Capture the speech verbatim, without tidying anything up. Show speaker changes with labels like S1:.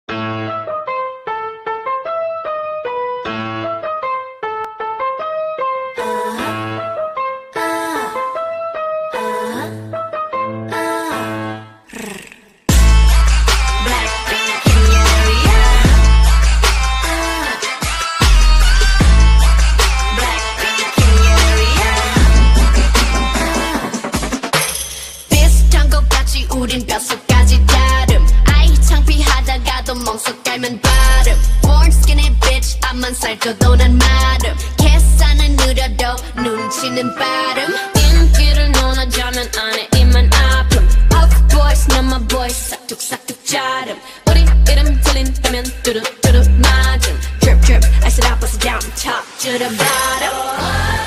S1: 우린 뼛속까지 다름 아이 창피하다가도 멍석 깔면 발음 Born skinny bitch 앞만 살쪄도 난 마름 계산은 느려도 눈치는 빠름 인기를 논하자면 안에 입만 아픔 Of boys 넌 my boy 싹둑싹둑 자름 우리 이름 들린다면 뚜루뚜루 맞음 Drip drip I said I bust it down top to the bottom